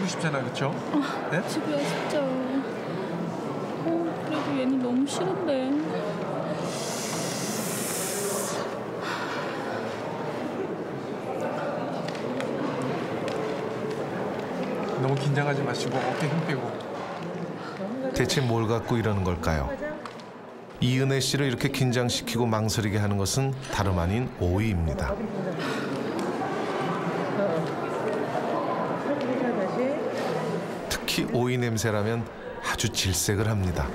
집이고 싶잖아, 그렇죠? 네? 집이야 진짜. 그래도 얘는 너무 싫은데. 너무 긴장하지 마시고 어깨 힘 빼고. 대체 뭘 갖고 이러는 걸까요? 이은혜 씨를 이렇게 긴장시키고 망설이게 하는 것은 다름 아닌 오이입니다. 특히 오이 냄새라면 아주 질색을 합니다.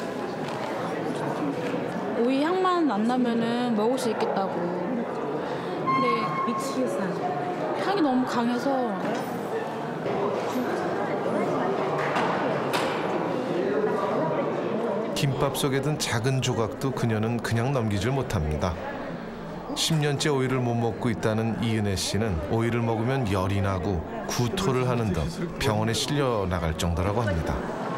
오이 향만 안 나면은 먹을 수 있겠다고. 근데 향이 너무 강해서. 김밥 속에 든 작은 조각도 그녀는 그냥 넘기질 못합니다. 10년째 오이를 못 먹고 있다는 이은혜 씨는 오이를 먹으면 열이 나고 구토를 하는 등 병원에 실려 나갈 정도라고 합니다.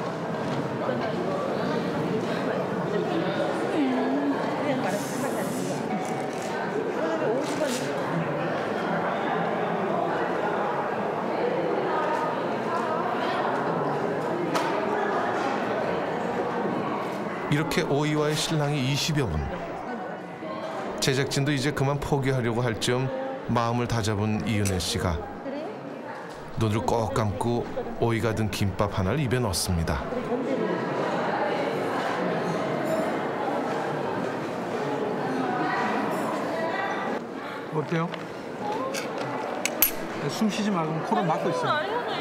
이렇게 오이와의 실랑이 20여 분. 제작진도 이제 그만 포기하려고 할 즈음 마음을 다잡은 이은혜 씨가 눈을 꼭 감고 오이가 든 김밥 하나를 입에 넣습니다. 어때요? 숨 쉬지 말고 코로 막고 있어요.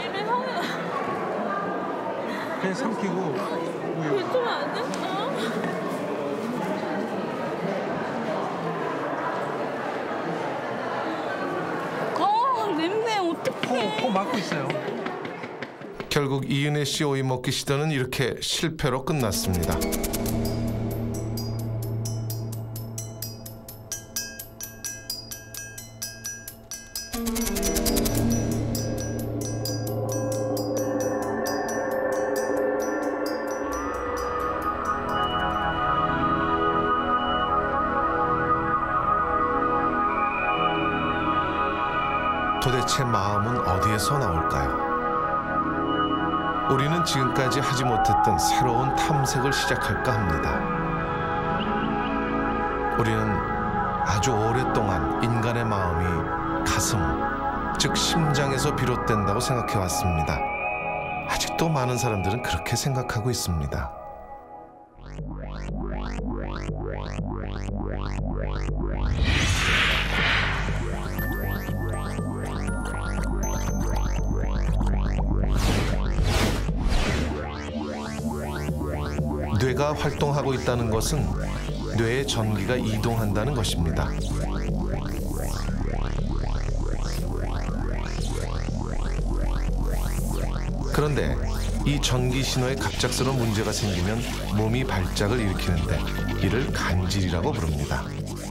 그냥 삼키고. 괜찮으면 안 돼? 냄새 어떡해. 코 막고 있어요. 결국 이은혜 씨 오이 먹기 시도는 이렇게 실패로 끝났습니다. 도대체 마음은 어디에서 나올까요? 우리는 지금까지 하지 못했던 새로운 탐색을 시작할까 합니다. 우리는 아주 오랫동안 인간의 마음이 가슴, 즉 심장에서 비롯된다고 생각해왔습니다. 아직도 많은 사람들은 그렇게 생각하고 있습니다. 뇌가 활동하고 있다는 것은 뇌의 전기가 이동한다는 것입니다. 그런데 이 전기 신호에 갑작스러운 문제가 생기면 몸이 발작을 일으키는데 이를 간질이라고 부릅니다.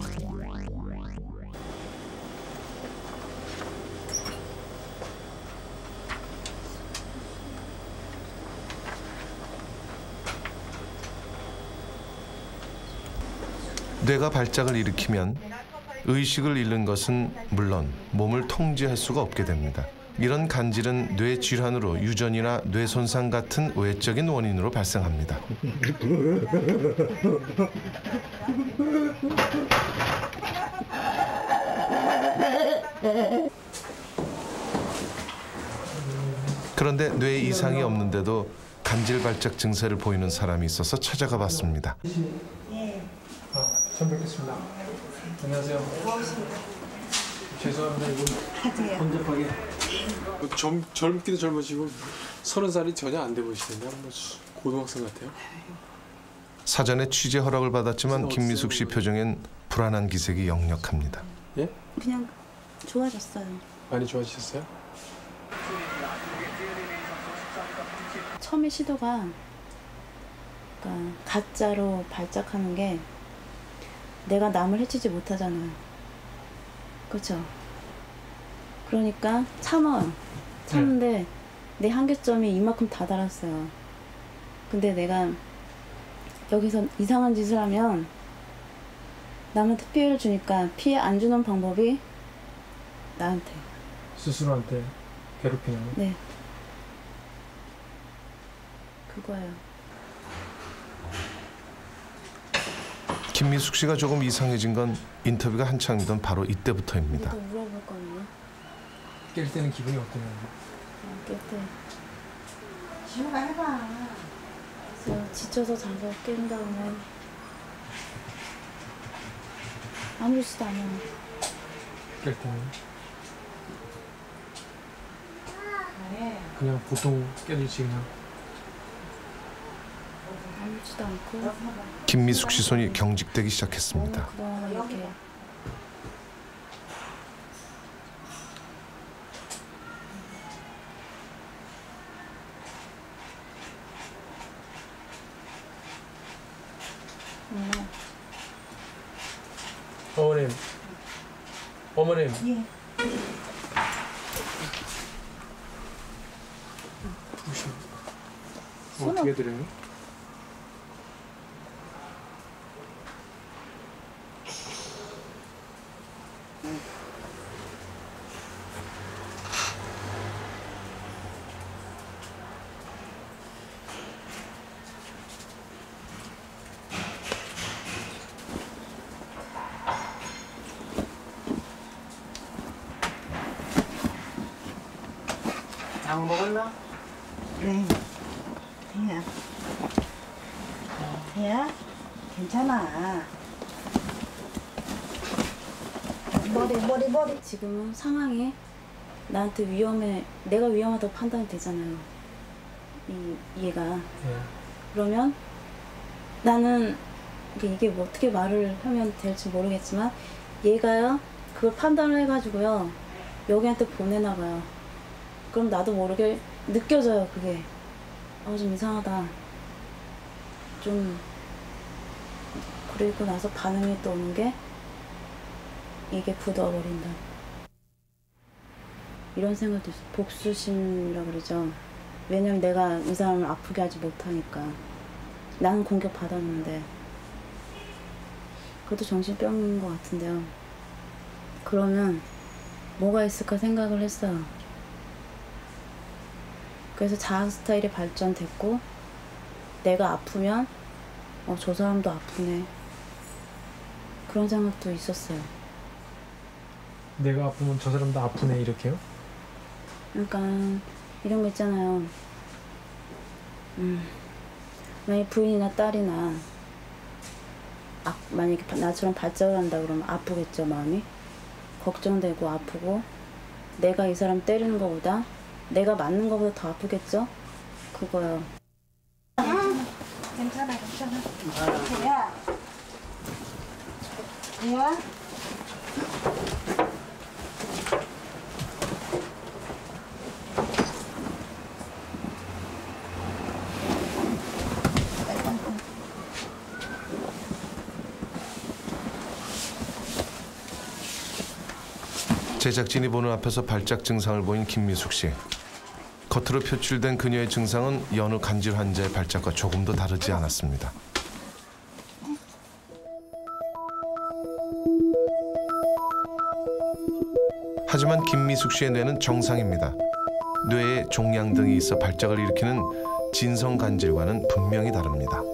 뇌가 발작을 일으키면 의식을 잃는 것은 물론 몸을 통제할 수가 없게 됩니다. 이런 간질은 뇌 질환으로 유전이나 뇌 손상 같은 외적인 원인으로 발생합니다. 그런데 뇌에 이상이 없는데도 간질 발작 증세를 보이는 사람이 있어서 찾아가 봤습니다. 처음 뵙겠습니다. 안녕하세요. 죄송합니다. 이거 번잡하게. 젊기도 젊으시고 30살이 전혀 안 돼 보이시는데 뭐 고등학생 같아요. 사전에 취재 허락을 받았지만 김미숙 씨 표정엔 불안한 기색이 역력합니다. 예? 그냥 좋아졌어요. 많이 좋아지셨어요? 처음에 시도가 그러니까 가짜로 발작하는 게 내가 남을 해치지 못하잖아요. 그렇죠? 그러니까 참는데 내 한계점이 이만큼 다 달았어요. 근데 내가 여기서 이상한 짓을 하면 남한테 피해를 주니까 피해 안 주는 방법이 나한테. 스스로한테 괴롭히는 거? 네. 그거예요. 김미숙 씨가 조금 이상해진 건 인터뷰가 한창이던 바로 이때부터입니다. 또 물어볼 거는요? 깰 때는 기분이 어때요? 깰 때. 지우가 해봐. 그래서 지쳐서 자서 깬 다음에 아무렇지도 않아요. 깰 때는 그냥 보통 깨듯이 그냥 아무렇지도 않고 김미숙 씨 손이 경직되기 시작했습니다. 그동안 이렇게 어머님, 어머님. 예. 부르시면 어떻게 드려요? 약 먹었나? 네. 야. 야, 괜찮아. 머리. 지금은 상황이 나한테 위험해, 내가 위험하다고 판단이 되잖아요. 얘가. 네. 그러면 나는 이게 뭐 어떻게 말을 하면 될지 모르겠지만 얘가요 그걸 판단을 해가지고요 여기한테 보내나 봐요. 그럼 나도 모르게 느껴져요 그게. 좀 이상하다. 좀 그리고 나서 반응이 또 오는 게 이게 굳어버린다. 이런 생각도 있어요. 복수심이라고 그러죠. 왜냐면 내가 이 사람을 아프게 하지 못하니까. 나는 공격받았는데 그것도 정신병인 것 같은데요. 그러면 뭐가 있을까 생각을 했어요. 그래서 자아 스타일이 발전됐고 내가 아프면 저 사람도 아프네 그런 생각도 있었어요. 내가 아프면 저 사람도 아프네 이렇게요? 그러니까 이런 거 있잖아요. 만약에 부인이나 딸이나 만약에 나처럼 발작을 한다 그러면 아프겠죠 마음이. 걱정되고 아프고 내가 이 사람 때리는 것보다 내가 맞는 것보다 더 아프겠죠? 그거요. 괜찮아. 야. 야. 제작진이 보는 앞에서 발작 증상을 보인 김미숙 씨. 겉으로 표출된 그녀의 증상은 여느 간질 환자의 발작과 조금도 다르지 않았습니다. 하지만 김미숙 씨의 뇌는 정상입니다. 뇌에 종양 등이 있어 발작을 일으키는 진성 간질과는 분명히 다릅니다.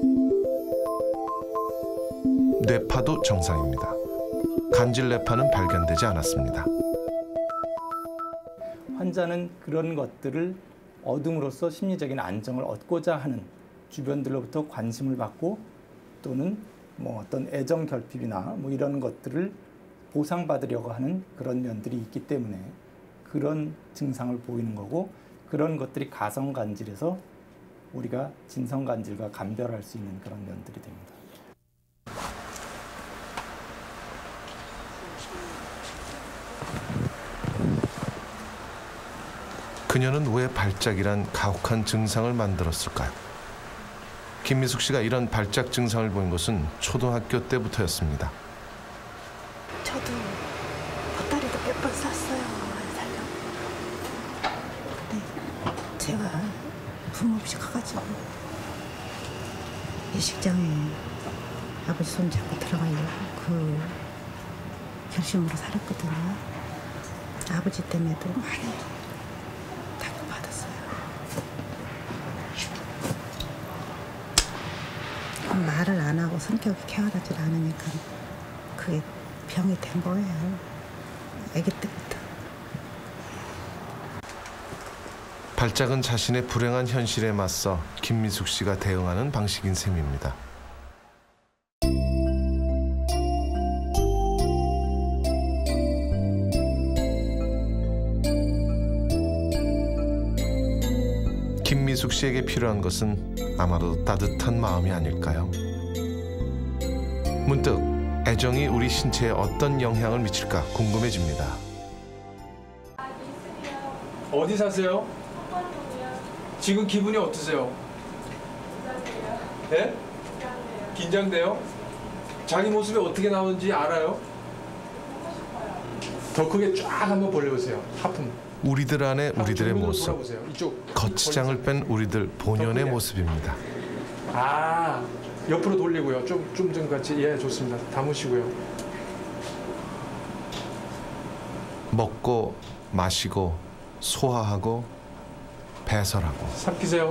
뇌파도 정상입니다. 간질 뇌파는 발견되지 않았습니다. 환자는 그런 것들을 얻음으로써 심리적인 안정을 얻고자 하는 주변들로부터 관심을 받고 또는 뭐 어떤 애정 결핍이나 뭐 이런 것들을 보상받으려고 하는 그런 면들이 있기 때문에 그런 증상을 보이는 거고 그런 것들이 가성간질에서 우리가 진성간질과 감별할 수 있는 그런 면들이 됩니다. 그녀는 왜 발작이란 가혹한 증상을 만들었을까요? 김미숙 씨가 이런 발작 증상을 보인 것은 초등학교 때부터였습니다. 저도 보따리도 몇 번 쌌어요. 살려고. 근데 제가 부모 없이 가가지고 예식장에 아버지 손잡고 들어가려고 그 결심으로 살았거든요. 아버지 때문에도 많이 받았어요. 뭐 성격이 쾌활하지 않으니까 그게 병이 된 거예요. 아기 때부터. 발작은 자신의 불행한 현실에 맞서 김미숙 씨가 대응하는 방식인 셈입니다. 김미숙 씨에게 필요한 것은 아마도 따뜻한 마음이 아닐까요? 문득 애정이 우리 신체에 어떤 영향을 미칠까 궁금해집니다. 어디 사세요? 지금 기분이 어떠세요? 네? 긴장돼요? 자기 모습이 어떻게 나오는지 알아요? 더 크게 쫙 한번 벌려보세요. 하품. 우리들 안에 우리들의 모습, 돌아보세요. 이쪽. 거치장을 뺀 우리들 본연의 모습입니다. 아, 옆으로 돌리고요. 좀 같이. 예, 좋습니다. 담으시고요. 먹고 마시고 소화하고 배설하고. 삼키세요.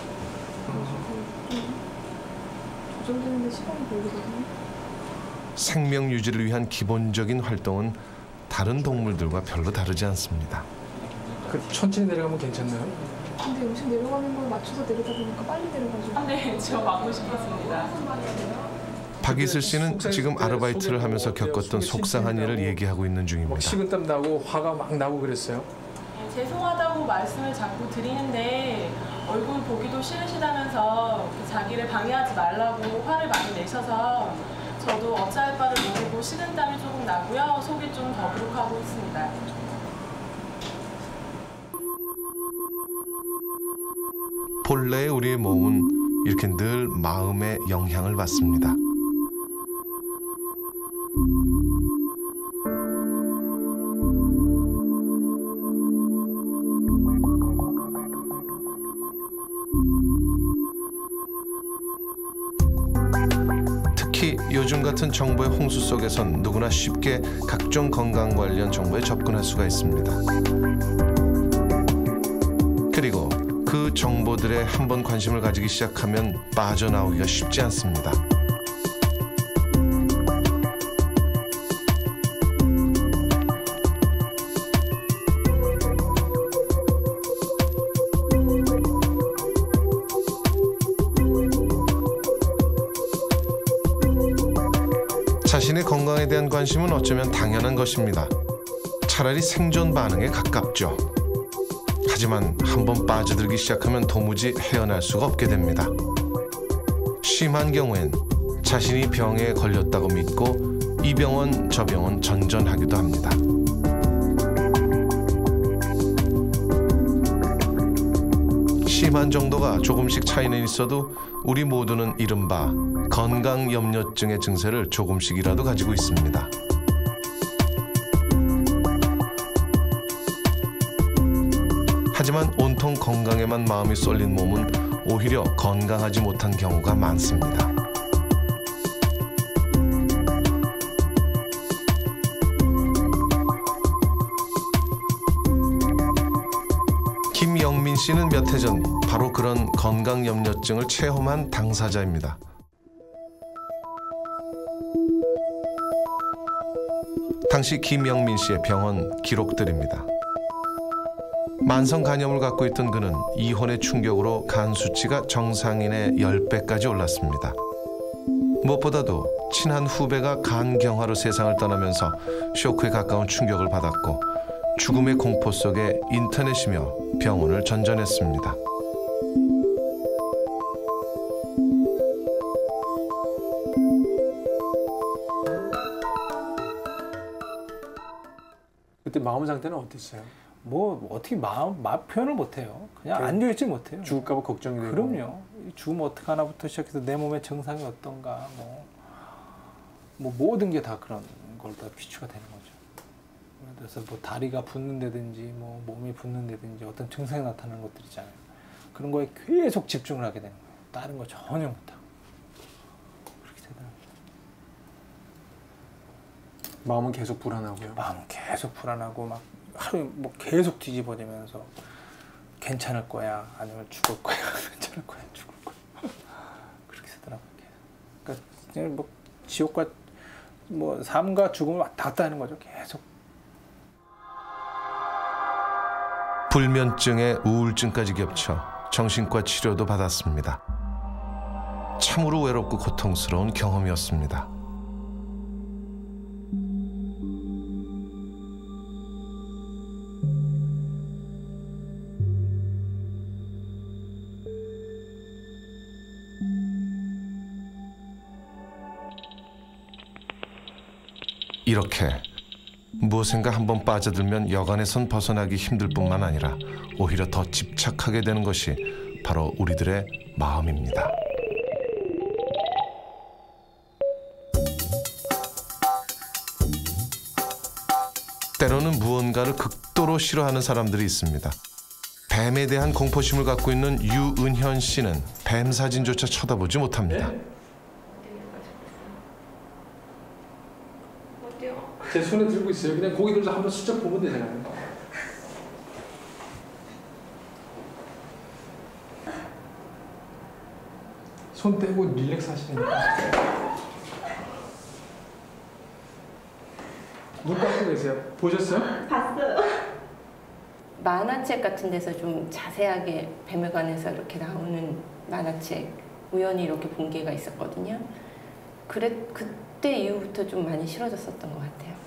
조정되는데 시간이 걸리거든요. 생명 유지를 위한 기본적인 활동은 다른 동물들과 별로 다르지 않습니다. 그 천천히 내려가면 괜찮나요? 근데 음식 내려가는 걸 맞춰서 내려다 보니까 빨리 내려가죠. 네, 저 맞고 싶었습니다. 박이슬 씨는 지금 아르바이트를 하면서 겪었던 속상한 일을 얘기하고 있는 막 중입니다. 식은땀 나고 화가 막 나고 그랬어요. 죄송하다고 말씀을 자꾸 드리는데 얼굴 보기도 싫으시다면서 자기를 방해하지 말라고 화를 많이 내셔서 저도 어찌할 바를 모르고 식은땀이 조금 나고요. 속이 좀 더부룩하고 있습니다. 본래의 우리의 몸은 이렇게 늘 마음의 영향을 받습니다. 특히 요즘 같은 정보의 홍수 속에선 누구나 쉽게 각종 건강 관련 정보에 접근할 수가 있습니다. 그리고 그 정보들에 한번 관심을 가지기 시작하면 빠져나오기가 쉽지 않습니다. 자신의 건강에 대한 관심은 어쩌면 당연한 것입니다. 차라리 생존 반응에 가깝죠. 하지만 한번 빠져들기 시작하면 도무지 헤어날 수가 없게 됩니다. 심한 경우엔 자신이 병에 걸렸다고 믿고 이 병원 저 병원 전전하기도 합니다. 심한 정도가 조금씩 차이는 있어도 우리 모두는 이른바 건강염려증의 증세를 조금씩이라도 가지고 있습니다. 하지만 온통 건강에만 마음이 쏠린 몸은 오히려 건강하지 못한 경우가 많습니다. 김영민 씨는 몇 해 전 바로 그런 건강염려증을 체험한 당사자입니다. 당시 김영민 씨의 병원 기록들입니다. 만성 간염을 갖고 있던 그는 이혼의 충격으로 간 수치가 정상인의 10배까지 올랐습니다. 무엇보다도 친한 후배가 간경화로 세상을 떠나면서 쇼크에 가까운 충격을 받았고 죽음의 공포 속에 인터넷이며 병원을 전전했습니다. 그때 마음 상태는 어땠어요? 뭐 어떻게 마음 표현을 못해요. 그냥 앉아있지 못해요. 죽을까봐 걱정이 되고. 그럼요. 죽으면 어떡하나부터 시작해서 내 몸의 정상이 어떤가 뭐 모든 게 다 그런 걸 다 비추가 되는 거죠. 그래서 뭐 다리가 붓는다든지 뭐 몸이 붓는다든지 어떤 증상이 나타나는 것들 있잖아요. 그런 거에 계속 집중을 하게 되는 거예요. 다른 거 전혀 못하고. 그렇게 되더라고요. 마음은 계속 불안하고요. 마음은 계속 불안하고 막 하루 뭐 계속 뒤집어지면서 괜찮을 거야 아니면 죽을 거야 괜찮을 거야 죽을 거야 그렇게 되더라고요. 그러니까 그냥 뭐 지옥과 뭐 삶과 죽음을 왔다 갔다 하는 거죠. 계속. 불면증에 우울증까지 겹쳐 정신과 치료도 받았습니다. 참으로 외롭고 고통스러운 경험이었습니다. 이렇게 무엇인가 한번 빠져들면 여간에선 벗어나기 힘들 뿐만 아니라 오히려 더 집착하게 되는 것이 바로 우리들의 마음입니다. 때로는 무언가를 극도로 싫어하는 사람들이 있습니다. 뱀에 대한 공포심을 갖고 있는 유은현 씨는 뱀 사진조차 쳐다보지 못합니다. 제 손에 들고 있어요. 그냥 고기 들어서 한번 슬쩍 보면 되잖아요. 손 떼고 릴렉스 하시니까. 눈 감고 계세요. 보셨어요? 봤어요. 만화책 같은 데서 좀 자세하게 뱀에 관해서 이렇게 나오는 만화책 우연히 이렇게 본 게가 있었거든요. 그때 이후부터 좀 많이 싫어졌었던 것 같아요.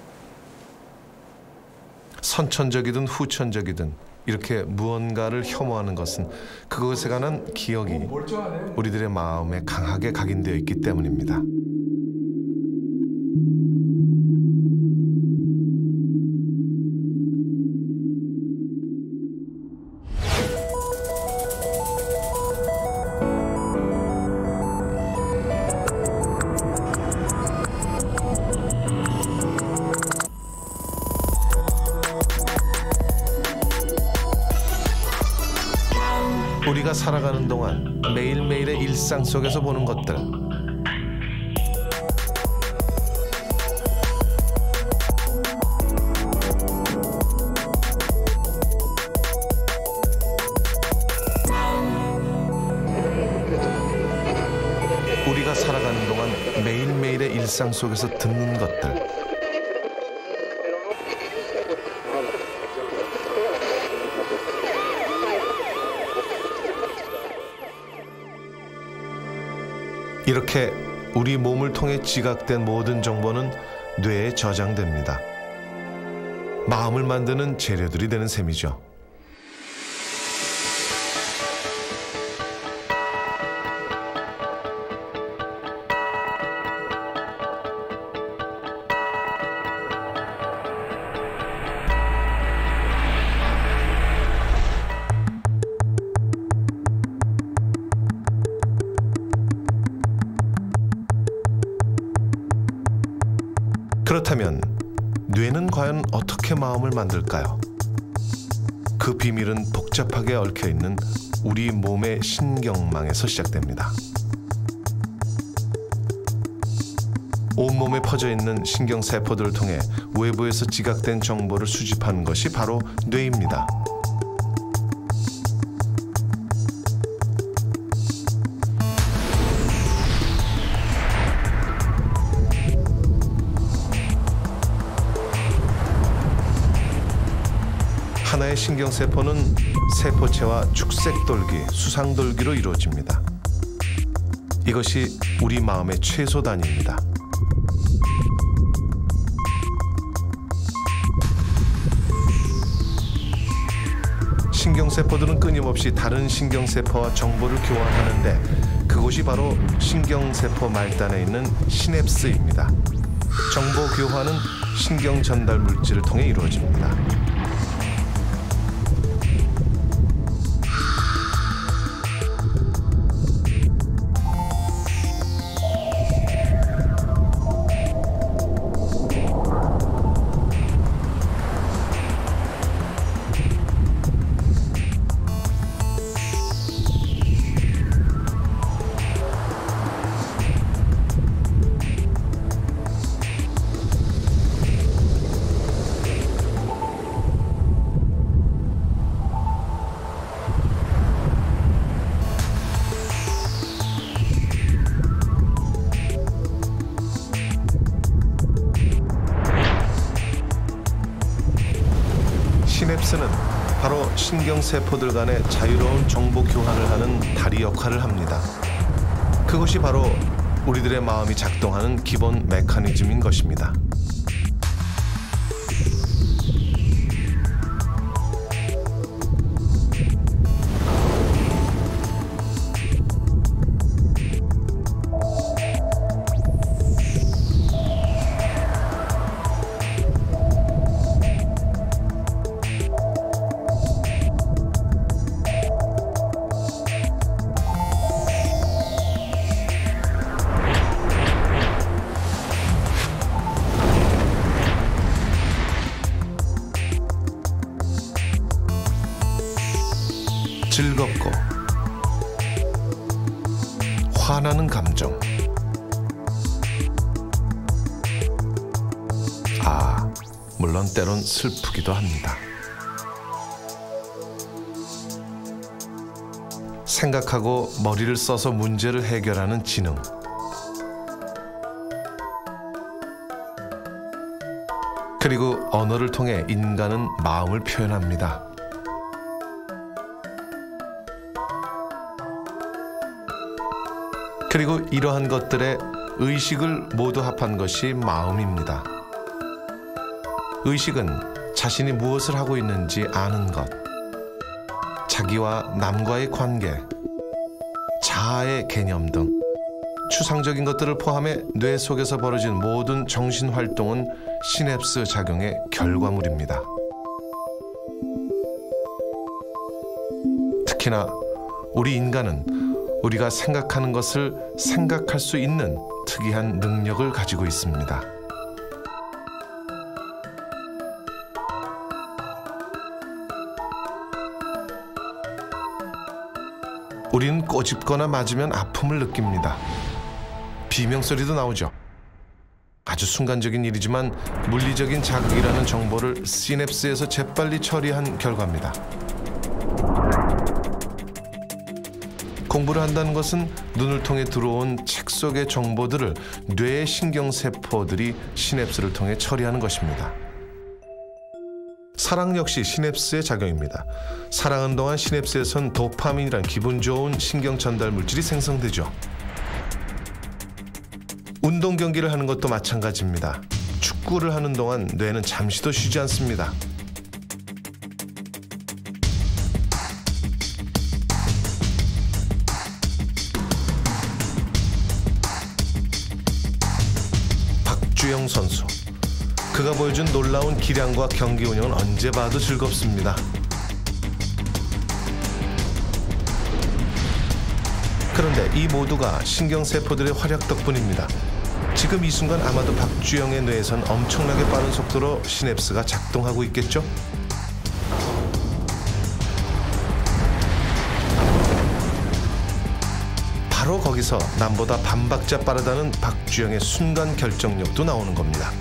선천적이든 후천적이든 이렇게 무언가를 혐오하는 것은 그것에 관한 기억이 우리들의 마음에 강하게 각인되어 있기 때문입니다. 우리가 살아가는 동안 매일매일의 일상 속에서 보는 것들, 우리가 살아가는 동안 매일매일의 일상 속에서 듣는 것들, 이렇게 우리 몸을 통해 지각된 모든 정보는 뇌에 저장됩니다. 마음을 만드는 재료들이 되는 셈이죠. 그렇다면 뇌는 과연 어떻게 마음을 만들까요? 그 비밀은 복잡하게 얽혀있는 우리 몸의 신경망에서 시작됩니다. 온몸에 퍼져있는 신경세포들을 통해 외부에서 지각된 정보를 수집하는 것이 바로 뇌입니다. 하나의 신경세포는 세포체와 축색돌기, 수상돌기로 이루어집니다. 이것이 우리 마음의 최소 단위입니다. 신경세포들은 끊임없이 다른 신경세포와 정보를 교환하는데 그곳이 바로 신경세포 말단에 있는 시냅스입니다. 정보 교환은 신경 전달 물질을 통해 이루어집니다. 시냅스는 바로 신경세포들 간의 자유로운 정보 교환을 하는 다리 역할을 합니다. 그것이 바로 우리들의 마음이 작동하는 기본 메커니즘인 것입니다. 즐겁고 화나는 감정, 물론 때론 슬프기도 합니다. 생각하고 머리를 써서 문제를 해결하는 지능, 그리고 언어를 통해 인간은 마음을 표현합니다. 그리고 이러한 것들의 의식을 모두 합한 것이 마음입니다. 의식은 자신이 무엇을 하고 있는지 아는 것, 자기와 남과의 관계, 자아의 개념 등 추상적인 것들을 포함해 뇌 속에서 벌어진 모든 정신활동은 시냅스 작용의 결과물입니다. 특히나 우리 인간은 우리가 생각하는 것을 생각할 수 있는 특이한 능력을 가지고 있습니다. 우리는 꼬집거나 맞으면 아픔을 느낍니다. 비명소리도 나오죠. 아주 순간적인 일이지만 물리적인 자극이라는 정보를 시냅스에서 재빨리 처리한 결과입니다. 공부를 한다는 것은 눈을 통해 들어온 책 속의 정보들을 뇌의 신경세포들이 시냅스를 통해 처리하는 것입니다. 사랑 역시 시냅스의 작용입니다. 사랑하는 동안 시냅스에선 도파민이란 기분 좋은 신경 전달 물질이 생성되죠. 운동 경기를 하는 것도 마찬가지입니다. 축구를 하는 동안 뇌는 잠시도 쉬지 않습니다. 박주영 선수, 그가 보여준 놀라운 기량과 경기 운영은 언제 봐도 즐겁습니다. 그런데 이 모두가 신경세포들의 활약 덕분입니다. 지금 이 순간 아마도 박주영의 뇌에선 엄청나게 빠른 속도로 시냅스가 작동하고 있겠죠? 바로 거기서 남보다 반박자 빠르다는 박주영의 순간 결정력도 나오는 겁니다.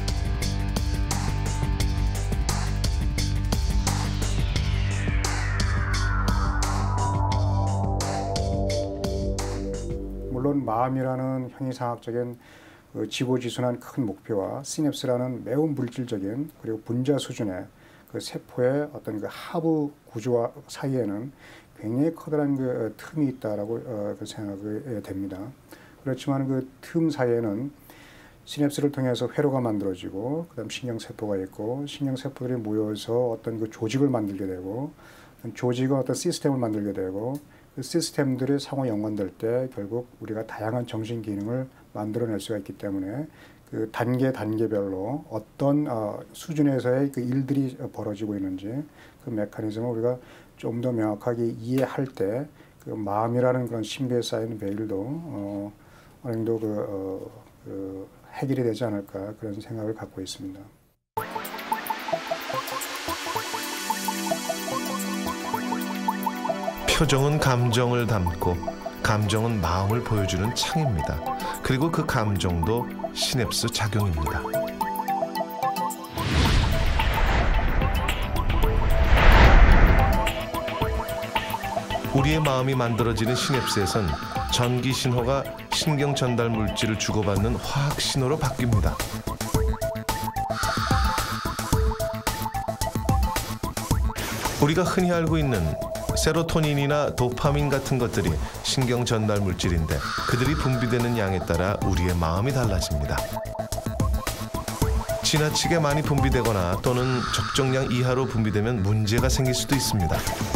물론 마음이라는 형이상학적인 지고지순한 큰 목표와 시냅스라는 매우 물질적인 그리고 분자 수준의 그 세포의 어떤 그 하부 구조와 사이에는 굉장히 커다란 그 틈이 있다라고 생각이 됩니다. 그렇지만 그 틈 사이에는 시냅스를 통해서 회로가 만들어지고 그다음 신경세포가 있고 신경세포들이 모여서 어떤 그 조직을 만들게 되고 조직은 어떤 시스템을 만들게 되고 그 시스템들이 상호 연관될 때 결국 우리가 다양한 정신 기능을 만들어낼 수가 있기 때문에 그 단계별로 어떤 수준에서의 그 일들이 벌어지고 있는지 그 메커니즘을 우리가 좀 더 명확하게 이해할 때 그 마음이라는 그런 신비에 쌓인 베일도 어느 정도 해결이 되지 않을까 그런 생각을 갖고 있습니다. 표정은 감정을 담고 감정은 마음을 보여주는 창입니다. 그리고 그 감정도 시냅스 작용입니다. 우리의 마음이 만들어지는 시냅스에선 전기 신호가 신경 전달 물질을 주고받는 화학 신호로 바뀝니다. 우리가 흔히 알고 있는 세로토닌이나 도파민 같은 것들이 신경 전달 물질인데 그들이 분비되는 양에 따라 우리의 마음이 달라집니다. 지나치게 많이 분비되거나 또는 적정량 이하로 분비되면 문제가 생길 수도 있습니다.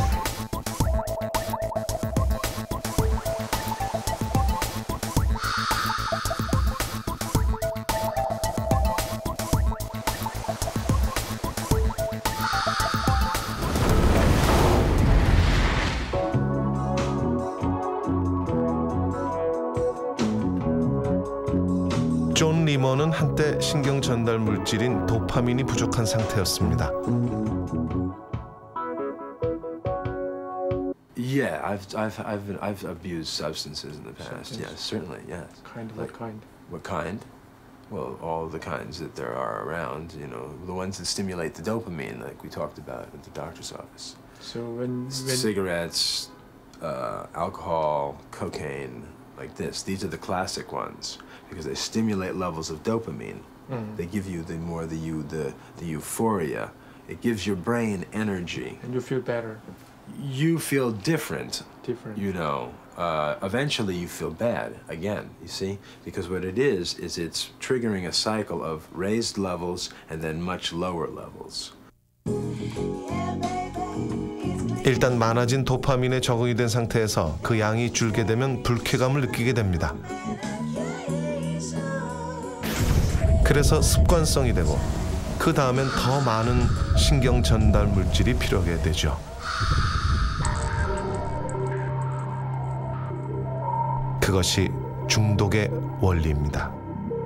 존 리머는 한때 신경 전달 물질인 도파민이 부족한 상태였습니다. Yeah, I've abused substances in the past. Yes, certainly. Yes. What kind? What kind? Well, all the kinds that there are around. You know, the ones that stimulate the dopamine, like we talked about at the doctor's office. So when Cigarettes, alcohol, cocaine, like this. These are the classic ones because they stimulate levels of dopamine. They give you the euphoria. It gives your brain energy. And you feel better. You feel different. Different. You know, eventually you feel bad again, you see? Because what it is it's triggering a cycle of raised levels and then much lower levels. 일단 많아진 도파민에 적응이 된 상태에서 그 양이 줄게 되면 불쾌감을 느끼게 됩니다. 그래서 습관성이 되고 그 다음엔 더 많은 신경 전달 물질이 필요하게 되죠. 그것이 중독의 원리입니다.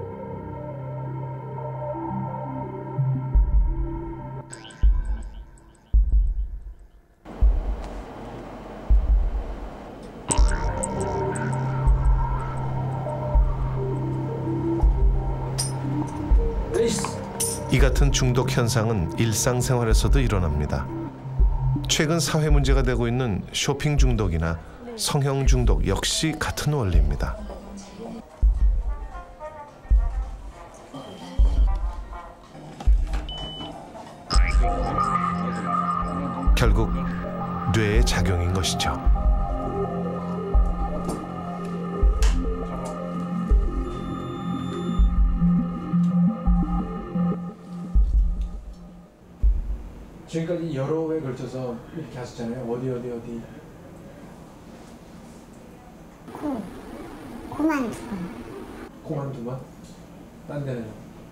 이 같은 중독 현상은 일상생활에서도 일어납니다. 최근 사회 문제가 되고 있는 쇼핑 중독이나 성형 중독 역시 같은 원리입니다. 결국 뇌의 작용인 것이죠. 지금까지 여러 회 걸쳐서 이렇게 하셨잖아요. 어디? 코만 두 번. 코만 두 번? 딴 데는요?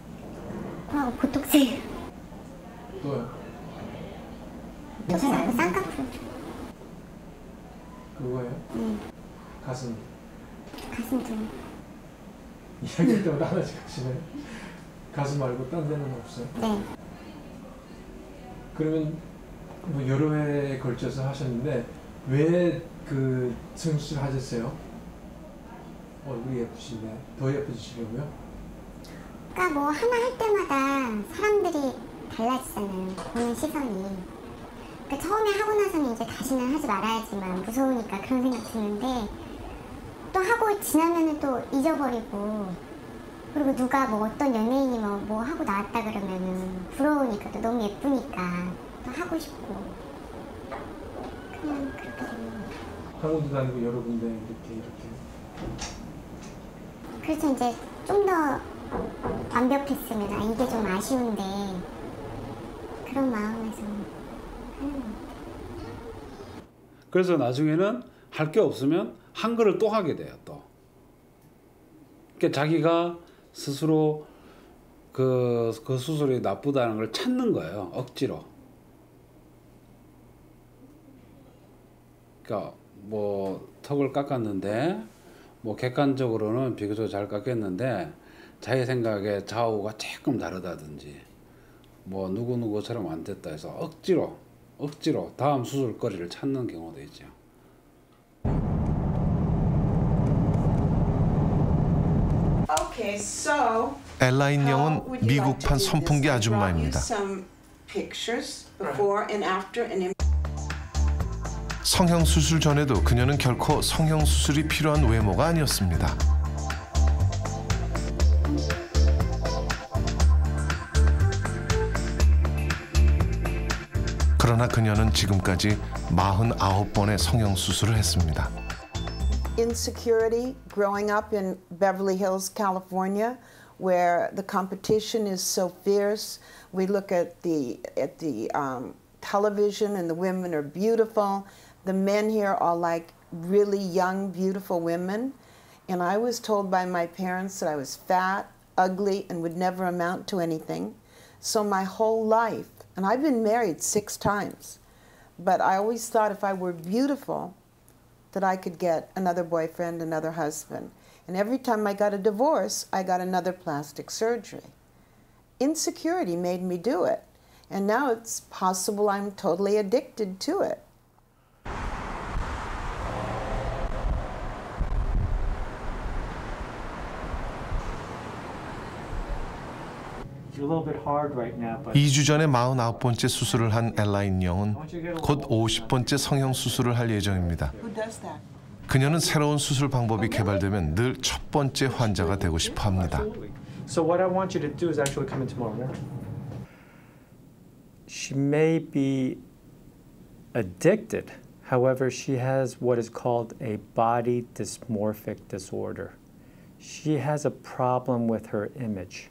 보톡스. 또요? 보톡스 말고 쌍꺼풀. 그거예요? 네. 가슴 둘. 이야기할 때마다 하나씩 하시네. 가슴 말고 딴 데는 없어요? 네. 그러면 뭐 여러 회에 걸쳐서 하셨는데 왜 그 성수술 하셨어요? 얼굴이 예쁘신데 더 예뻐지시려고요? 그러니까 뭐 하나 할 때마다 사람들이 달라지잖아요. 보는 시선이. 그러니까 처음에 하고 나서는 이제 다시는 하지 말아야지만 무서우니까 그런 생각 드는데 또 하고 지나면은 또 잊어버리고 그리고 누가 뭐 어떤 연예인이 뭐 하고 나왔다 그러면은 부러우니까 또 너무 예쁘니까 또 하고 싶고 그냥 그렇게 되는 거예요. 한국도 다니고 여러 군데 이렇게 그래서 이제 좀 더 완벽했으면 이게 좀 아쉬운데 그런 마음에서 하는 거예요. 그래서 나중에는 할 게 없으면 한 거를 또 하게 돼요. 또. 그러니까 자기가 스스로 그 수술이 나쁘다는 걸 찾는 거예요. 억지로. 그러니까 뭐 턱을 깎았는데 뭐 객관적으로는 비교적 잘 깎였는데 자기 생각에 좌우가 조금 다르다든지 뭐 누구처럼 안 됐다 해서 억지로 다음 수술거리를 찾는 경우도 있죠. Okay, so 엘라인 영은 미국판 선풍기 아줌마입니다. 성형수술 전에도 그녀는 결코 성형수술이 필요한 외모가 아니었습니다. 그러나 그녀는 지금까지 49번의 성형수술을 했습니다. Insecurity, growing up in Beverly Hills, California, where the competition is so fierce. We look at the television and the women are beautiful. The men here are like really young, beautiful women. And I was told by my parents that I was fat, ugly, and would never amount to anything. So my whole life, and I've been married 6 times, but I always thought if I were beautiful, that I could get another boyfriend, another husband. And every time I got a divorce, I got another plastic surgery. Insecurity made me do it. And now it's possible I'm totally addicted to it. You're a little bit hard right now, but 2주 전에 49번째 수술을 한 엘라인 영은 곧 50번째 성형 수술을 할 예정입니다. Who does that? 그녀는 새로운 수술 방법이 개발되면 늘 첫 번째 환자가 되고 싶어 합니다. So what I want you to do is actually come in tomorrow morning. She may be addicted. However, she has what is called a body dysmorphic disorder. She has a problem with her image.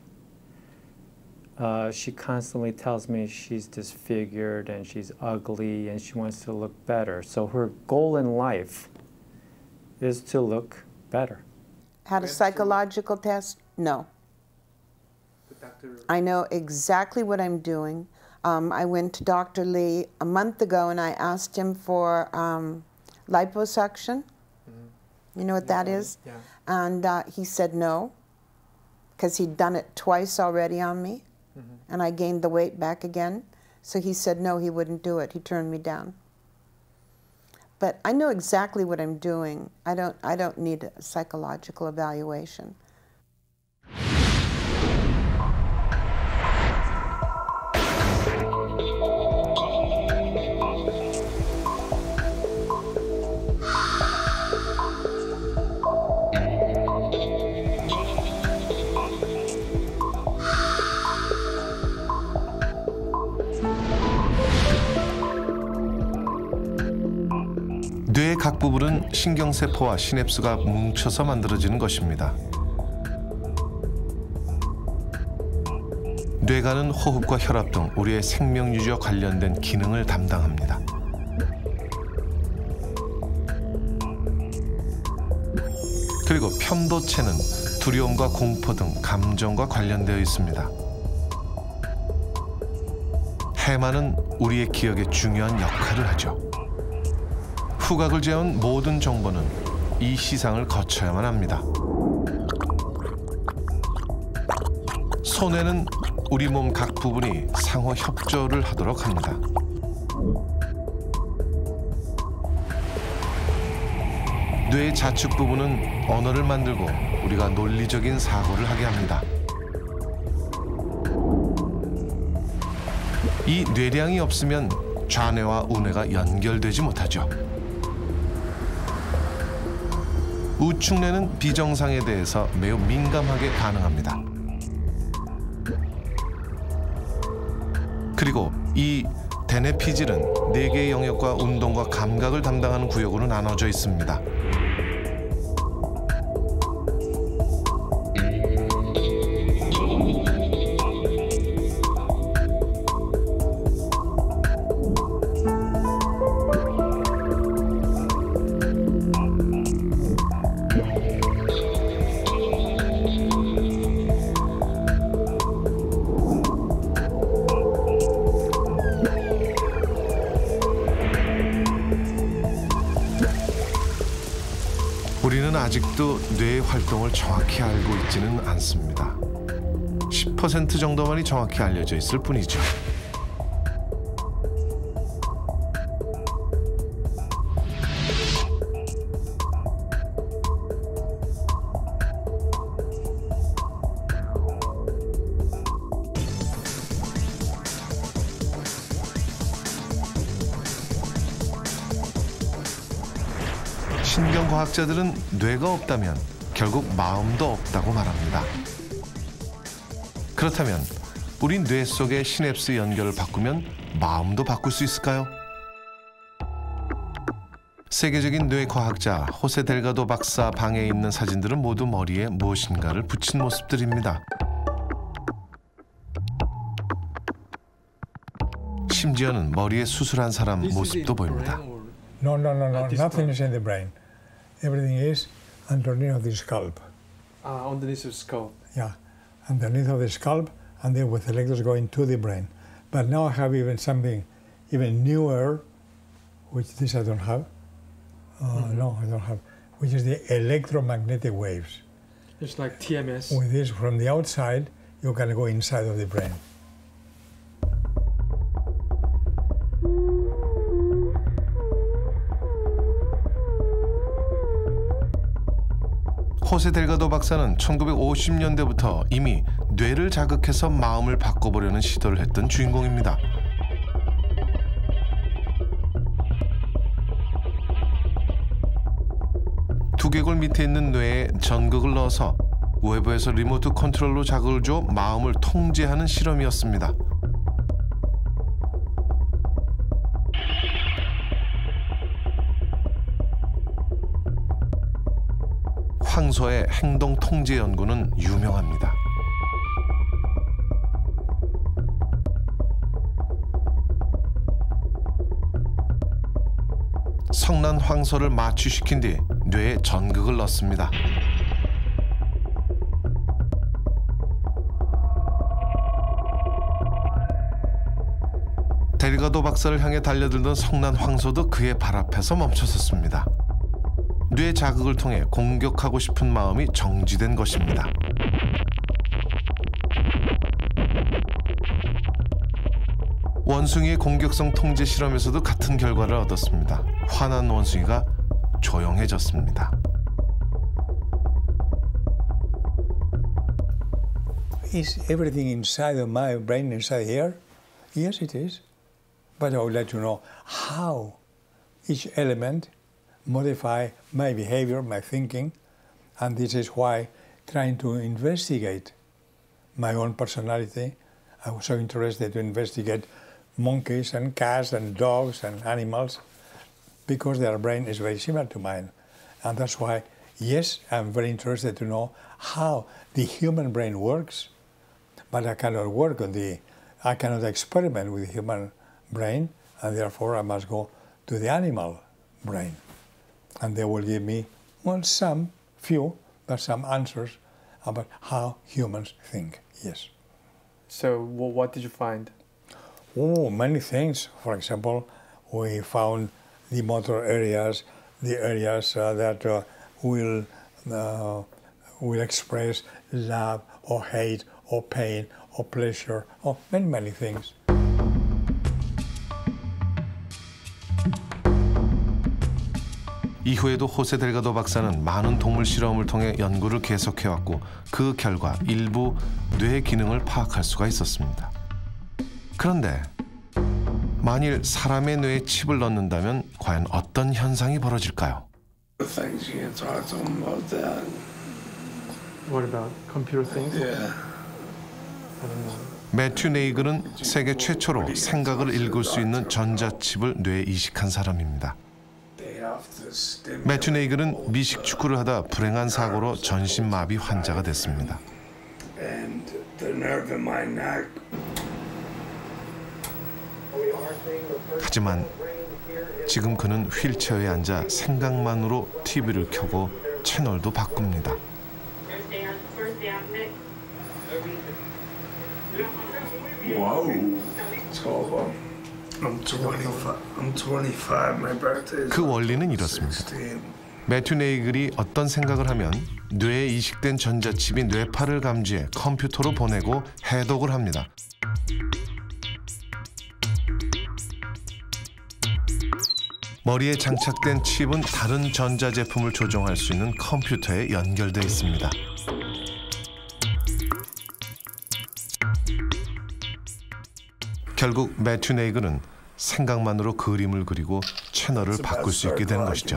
She constantly tells me she's disfigured and she's ugly and she wants to look better. So her goal in life is to look better. Had a psychological test? No. I know exactly what I'm doing. I went to Dr. Lee a month ago and I asked him for liposuction. You know what that is? Yeah. And he said no, because he'd done it twice already on me. And I gained the weight back again. So he said no, he wouldn't do it. He turned me down. But I know exactly what I'm doing. I don't need a psychological evaluation. 뇌의 각 부분은 신경세포와 시냅스가 뭉쳐서 만들어지는 것입니다. 뇌가는 호흡과 혈압 등 우리의 생명유지와 관련된 기능을 담당합니다. 그리고 편도체는 두려움과 공포 등 감정과 관련되어 있습니다. 해마는 우리의 기억에 중요한 역할을 하죠. 후각을 제한 모든 정보는 이 시상을 거쳐야만 합니다. 손에는 우리 몸 각 부분이 상호 협조를 하도록 합니다. 뇌의 좌측 부분은 언어를 만들고 우리가 논리적인 사고를 하게 합니다. 이 뇌량이 없으면 좌뇌와 우뇌가 연결되지 못하죠. 우측뇌는 비정상에 대해서 매우 민감하게 반응합니다. 그리고 이 대뇌피질은 4개의 영역과 운동과 감각을 담당하는 구역으로 나눠져 있습니다. 우리는 아직도 뇌의 활동을 정확히 알고 있지는 않습니다. 10% 정도만이 정확히 알려져 있을 뿐이죠. 신경과학자들은 뇌가 없다면 결국 마음도 없다고 말합니다. 그렇다면 우리 뇌 속의 시냅스 연결을 바꾸면 마음도 바꿀 수 있을까요? 세계적인 뇌 과학자 호세 델가도 박사 방에 있는 사진들은 모두 머리에 무엇인가를 붙인 모습들입니다. 심지어는 머리에 수술한 사람 모습도 보입니다. No. Nothing is in the brain. Everything is underneath of the scalp. Underneath the scalp. Yeah, underneath of the scalp, and then with electrodes going to the brain. But now I have even something even newer, which this I don't have. No, I don't have. Which is the electromagnetic waves. It's like TMS. With this, from the outside, you can go inside of the brain. 호세 델가도 박사는 1950년대부터 이미 뇌를 자극해서 마음을 바꿔보려는 시도를 했던 주인공입니다. 두개골 밑에 있는 뇌에 전극을 넣어서 외부에서 리모트 컨트롤로 자극을 줘 마음을 통제하는 실험이었습니다. 황소의 행동 통제 연구는 유명합니다. 성난 황소를 마취시킨 뒤 뇌에 전극을 넣습니다. 델가도 박사를 향해 달려들던 성난 황소도 그의 발 앞에서 멈춰섰습니다. 뇌 자극을 통해 공격하고 싶은 마음이 정지된 것입니다. 원숭이의 공격성 통제 실험에서도 같은 결과를 얻었습니다. 화난 원숭이가 조용해졌습니다. Is everything inside of my brain inside here? Yes, it is. But I would like to know how each element modify my behavior, my thinking, and this is why trying to investigate my own personality, I was so interested to investigate monkeys and cats and dogs and animals because their brain is very similar to mine. And that's why, yes, I'm very interested to know how the human brain works, but I cannot I cannot experiment with the human brain, and therefore I must go to the animal brain. And they will give me, well, some answers about how humans think, yes. So what did you find? Oh, many things. For example, we found the motor areas, the areas that will express love or hate or pain or pleasure or many things. 이후에도 호세 델가도 박사는 많은 동물 실험을 통해 연구를 계속해왔고 그 결과 일부 뇌 기능을 파악할 수가 있었습니다. 그런데 만일 사람의 뇌에 칩을 넣는다면 과연 어떤 현상이 벌어질까요? What about computer things? Yeah. I don't know. 매튜 네이글은 세계 최초로 생각을 읽을 수 있는 전자칩을 뇌에 이식한 사람입니다. 매튜 네이글은 미식 축구를 하다 불행한 사고로 전신마비 환자가 됐습니다. 하지만 지금 그는 휠체어에 앉아 생각만으로 TV를 켜고 채널도 바꿉니다. 그 원리는 이렇습니다. 매튜 네이글이 어떤 생각을 하면 뇌에 이식된 전자칩이 뇌파를 감지해 컴퓨터로 보내고 해독을 합니다. 머리에 장착된 칩은 다른 전자제품을 조종할 수 있는 컴퓨터에 연결되어 있습니다. 결국 매튜 네이글은 생각만으로 그림을 그리고 채널을 바꿀 수 있게 되는 것이죠.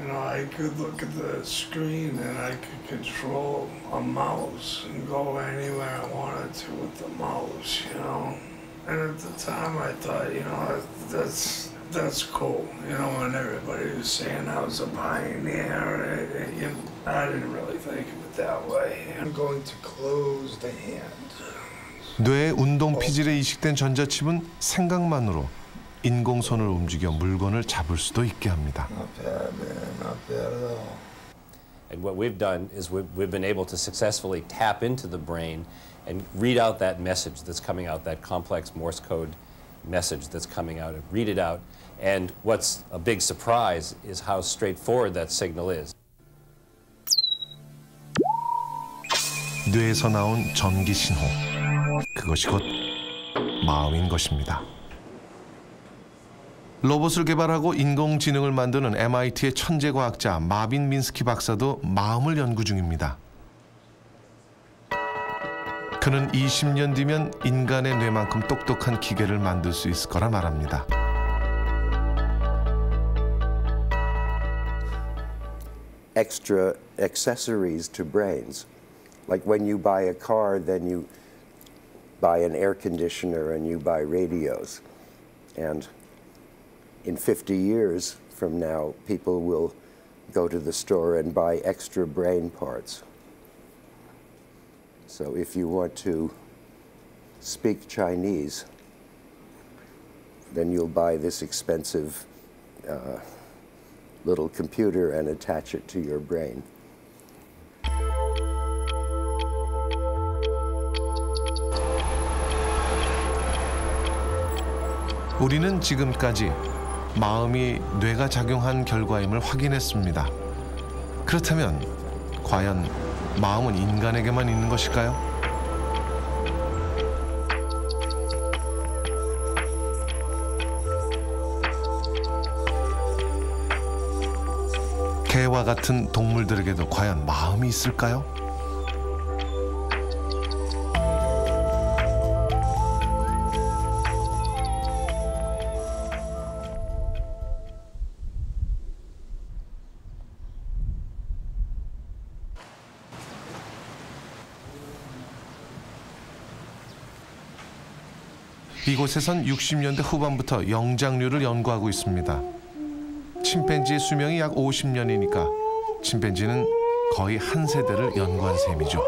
You know, I could look at the screen and I could control a mouse and go anywhere I wanted to with the mouse, you know. And at the time I thought, you know, that's cool. You know, when everybody was saying I was a pioneer, I didn't really think of it that way. I'm going to close the hand. 뇌의 운동 피질에 이식된 전자칩은 생각만으로 인공손을 움직여 물건을 잡을 수도 있게 합니다. Not bad, man. Not bad at all. And what we've done is we've been able to successfully tap into the brain and read out that message that's coming out, that complex Morse code message that's coming out, and read it out. And what's a big surprise is how straightforward that signal is. 뇌에서 나온 전기 신호. 그것이 곧 마음인 것입니다. 로봇을 개발하고 인공지능을 만드는 MIT의 천재 과학자 마빈 민스키 박사도 마음을 연구 중입니다. 그는 20년 뒤면 인간의 뇌만큼 똑똑한 기계를 만들 수 있을 거라 말합니다. Extra accessories to brains. Like when you buy a car, then you buy an air conditioner and you buy radios. And in 50 years from now, people will go to the store and buy extra brain parts. So if you want to speak Chinese, then you'll buy this expensive little computer and attach it to your brain. 우리는 지금까지 마음이 뇌가 작용한 결과임을 확인했습니다. 그렇다면 과연 마음은 인간에게만 있는 것일까요? 개와 같은 동물들에게도 과연 마음이 있을까요? 이곳에선 60년대 후반부터 영장류를 연구하고 있습니다. 침팬지의 수명이 약 50년이니까 침팬지는 거의 한 세대를 연구한 셈이죠.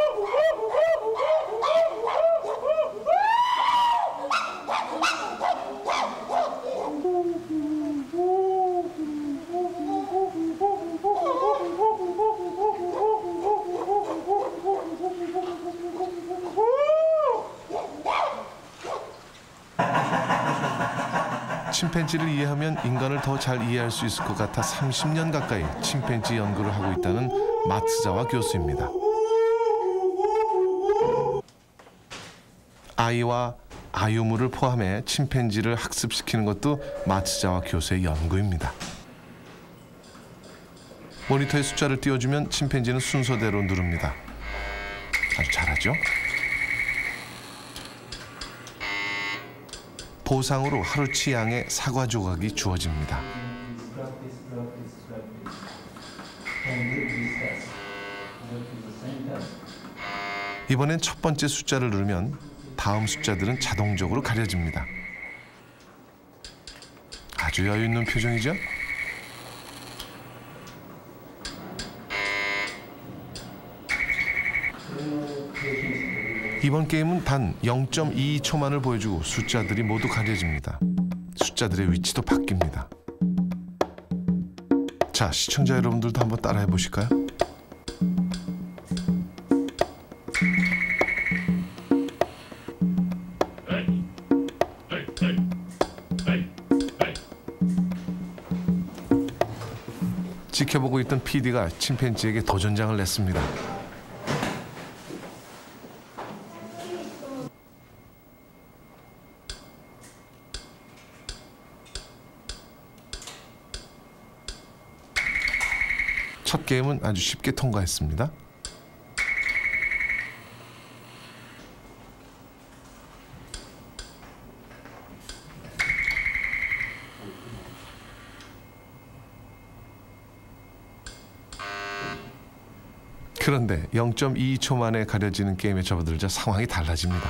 침팬지를 이해하면 인간을 더 잘 이해할 수 있을 것 같아 30년 가까이 침팬지 연구를 하고 있다는 마츠자와 교수입니다. 아이와 아유무를 포함해 침팬지를 학습시키는 것도 마츠자와 교수의 연구입니다. 모니터에 숫자를 띄워주면 침팬지는 순서대로 누릅니다. 아주 잘하죠? 보상으로 하루치 양의 사과 조각이 주어집니다. 이번엔 첫 번째 숫자를 누르면 다음 숫자들은 자동적으로 가려집니다. 아주 여유 있는 표정이죠? 이번 게임은 단 0.22초만을 보여주고 숫자들이 모두 가려집니다. 숫자들의 위치도 바뀝니다. 자, 시청자 여러분들도 한번 따라해 보실까요? 지켜보고 있던 PD가 침팬지에게 도전장을 냈습니다. 첫 게임은 아주 쉽게 통과했습니다. 그런데 0.22초 만에 가려지는 게임에 접어들자 상황이 달라집니다.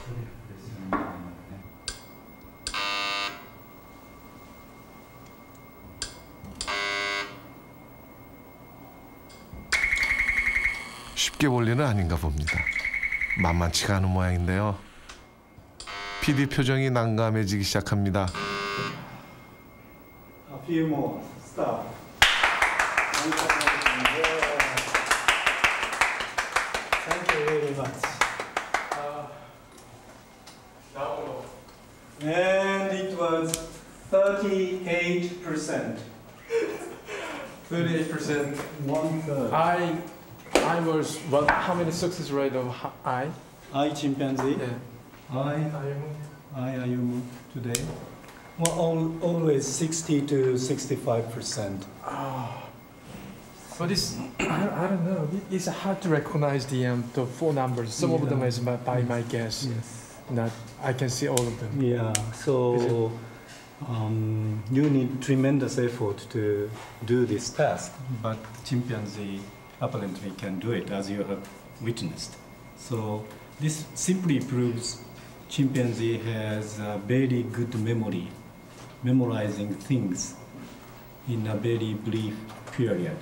쉽게 볼 일은 아닌가 봅니다. 만만치가 않은 모양인데요. PD 표정이 난감해지기 시작합니다. A few more. Stop. Thank you very much. And it was 38%. 38%. 1/3. I was what? How many success rate of I? I chimpanzee. Yeah. I Ayumu today. Well, always 60 to 65%. But it's I don't know. It's hard to recognize the four numbers. Some of them is by my guess. Yes. Not I can see all of them. Yeah. So you need tremendous effort to do this task, but chimpanzee apparently can do it, as you have witnessed. So this simply proves chimpanzee has a very good memory, memorizing things in a very brief period.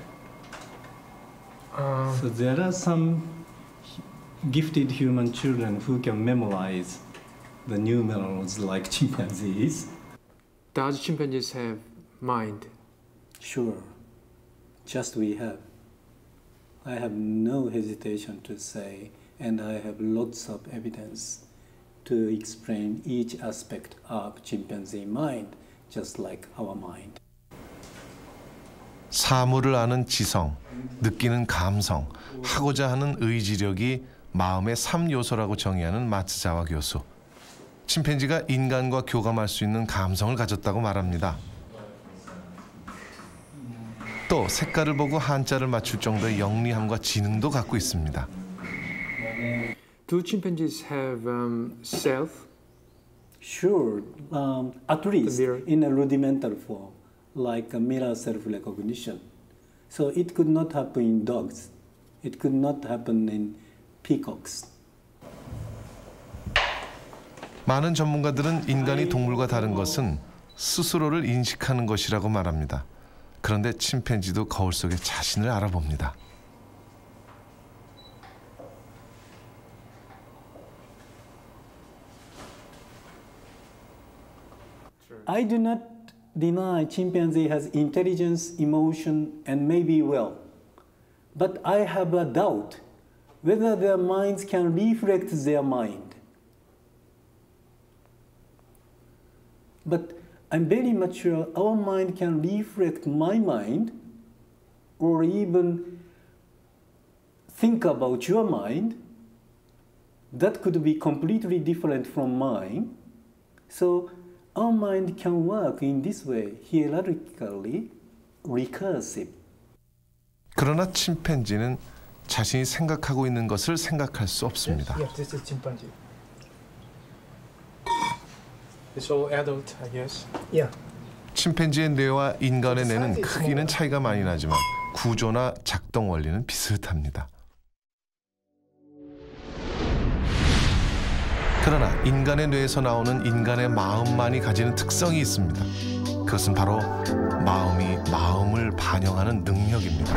So there are some gifted human children who can memorize the numerals like chimpanzees. Does chimpanzees have mind? Sure, just we have. I have no hesitation to say, and I have lots of evidence to explain each aspect of chimpanzee mind, just like our mind. 사물을 아는 지성, 느끼는 감성, 하고자 하는 의지력이 마음의 3요소라고 정의하는 마츠자와 교수. 침팬지가 인간과 교감할 수 있는 감성을 가졌다고 말합니다. 또 색깔을 보고 한자를 맞출 정도의 영리함과 지능도 갖고 있습니다. Do chimpanzees have self? Sure, at least in a rudimental form, like a mirror self-recognition. So it could not happen in dogs. It could not happen in peacocks. 많은 전문가들은 인간이 동물과 다른 것은 스스로를 인식하는 것이라고 말합니다. 그런데 침팬지도 거울 속에 자신을 알아봅니다. I do not deny chimpanzee has intelligence, emotion, and maybe will. But I have a doubt whether their minds can reflect their mind. But I'm very much sure our mind can reflect my mind, or even think about your mind. That could be completely different from mine. So our mind can work in this way, hierarchically, recursive. 그러나 침팬지는 자신이 생각하고 있는 것을 생각할 수 없습니다. Yes, this is chimpanzee. It's all adult, I guess. Yeah. 침팬지의 뇌와 인간의 뇌는 크기는 차이가 많이 나지만 구조나 작동 원리는 비슷합니다. 그러나 인간의 뇌에서 나오는 인간의 마음만이 가지는 특성이 있습니다. 그것은 바로 마음이 마음을 반영하는 능력입니다.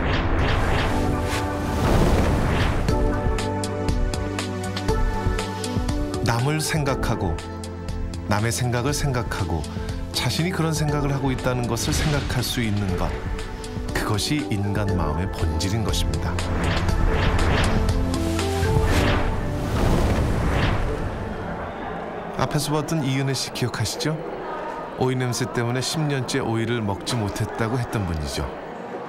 남을 생각하고 남의 생각을 생각하고 자신이 그런 생각을 하고 있다는 것을 생각할 수 있는 것, 그것이 인간 마음의 본질인 것입니다. 앞에서 봤던 이은혜 씨 기억하시죠? 오이 냄새 때문에 10년째 오이를 먹지 못했다고 했던 분이죠.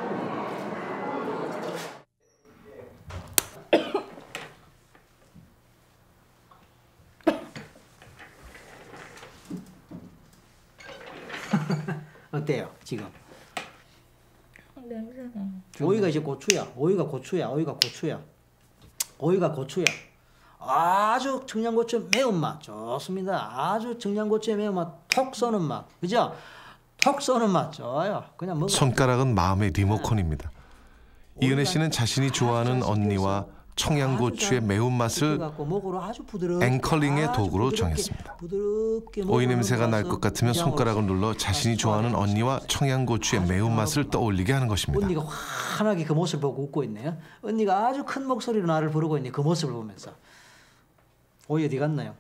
어때요 지금? 냄새나. 오이가 이제 고추야. 오이가 고추야. 아주 청양고추 매운맛 좋습니다. 아주 청양고추의 매운맛 톡 쏘는 맛, 그죠? 톡 쏘는 맛 좋아요. 그냥 먹어. 손가락은 마음의 리모컨입니다. 이은혜 씨는 자신이 좋아하는 언니와 청양고추의 매운맛을 앵커링의 도구로 정했습니다. 오이 냄새가 날 것 같으면 손가락을 눌러 자신이 좋아하는 언니와 청양고추의 매운맛을 떠올리게 하는 것입니다. 언니가 환하게 그 모습을 보고 웃고 있네요. 언니가 아주 큰 목소리로 나를 부르고 있네. 그 모습을 보면서. 오이 어디 갔나요?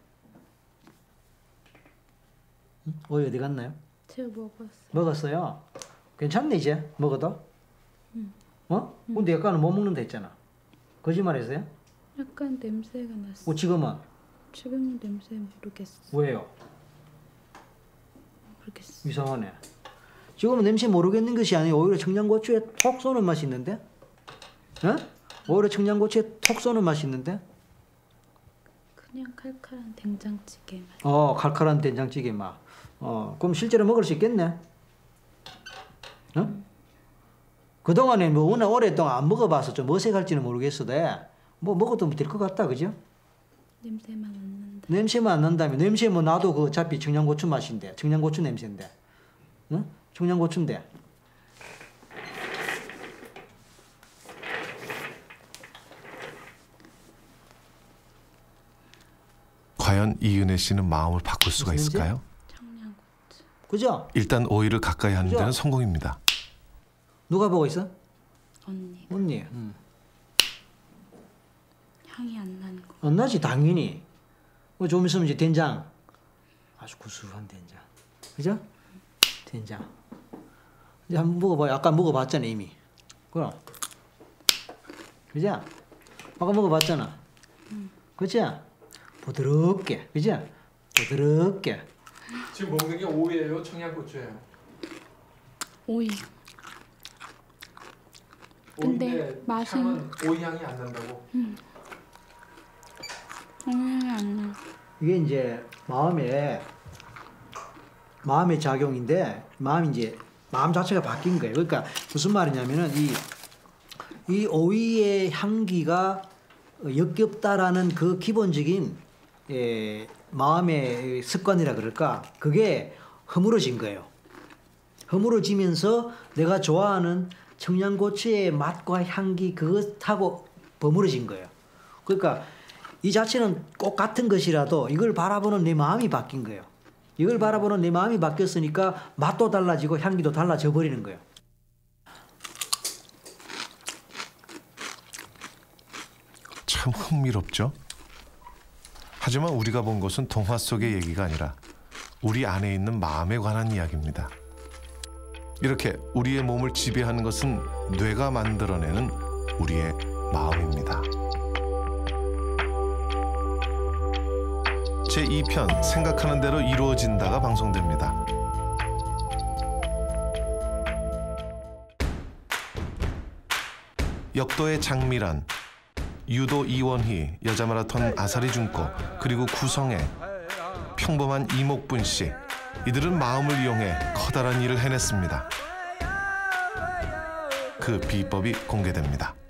응? 오이 어디 갔나요? 제가 먹었어요. 먹었어요? 괜찮네 이제 먹어도? 응. 어? 근데 약간은 못 먹는다 했잖아. 거짓말했어요? 약간 냄새가 났어. 지금은? 지금은 냄새 모르겠어. 왜요? 모르겠어. 이상하네. 지금은 냄새 모르겠는 것이 아니고 오히려 청양고추에 톡 쏘는 맛이 있는데? 어? 오히려 청양고추에 톡 쏘는 맛이 있는데? 그냥 칼칼한 된장찌개 맛. 칼칼한 된장찌개 맛. 그럼 실제로 먹을 수 있겠네? 어? 그동안에 뭐 워낙 오랫동안 안 먹어봐서 좀 어색할지는 모르겠어도 뭐 먹어도 될 것 같다, 그죠? 냄새만 안 난다. 냄새만 안 난다면 냄새 뭐 나도 그 어차피 청양고추 맛인데 청양고추 냄새인데, 응? 청양고추인데. 과연 이은혜 씨는 마음을 바꿀 수가 무슨 있을까요? 그죠? 일단 오이를 가까이 하는 데는 성공입니다. 누가 보고 있어? 언니. 언니. 향이 안 나는 거. 안 나지 당연히. 좀 있으면 이제 된장. 아주 구수한 된장. 그죠? 된장. 이제 한번 먹어봐. 아까 먹어봤잖아 이미. 그럼. 그죠? 아까 먹어봤잖아. 그치? 부드럽게. 그죠? 부드럽게. 지금 먹는 게 오이예요, 청양고추예요? 오이. 근데 맛은 오이 향이 안 난다고? 향이 안 나. 이게 이제 마음의 작용인데 마음 자체가 바뀐 거예요. 그러니까 무슨 말이냐면은 이 오이의 향기가 역겹다라는 그 기본적인 마음의 습관이라 그럴까? 그게 허물어진 거예요. 허물어지면서 내가 좋아하는 청양고추의 맛과 향기 그것하고 버무려진 거예요. 그러니까 이 자체는 꼭 같은 것이라도 이걸 바라보는 내 마음이 바뀐 거예요. 이걸 바라보는 내 마음이 바뀌었으니까 맛도 달라지고 향기도 달라져 버리는 거예요. 참 흥미롭죠? 하지만 우리가 본 것은 동화 속의 얘기가 아니라 우리 안에 있는 마음에 관한 이야기입니다. 이렇게 우리의 몸을 지배하는 것은 뇌가 만들어내는 우리의 마음입니다. 제2편 생각하는 대로 이루어진다가 방송됩니다. 역도의 장미란, 유도 이원희, 여자 마라톤 아사리 준코, 그리고 구성애, 평범한 이목분 씨, 이들은 마음을 이용해 커다란 일을 해냈습니다. 그 비법이 공개됩니다.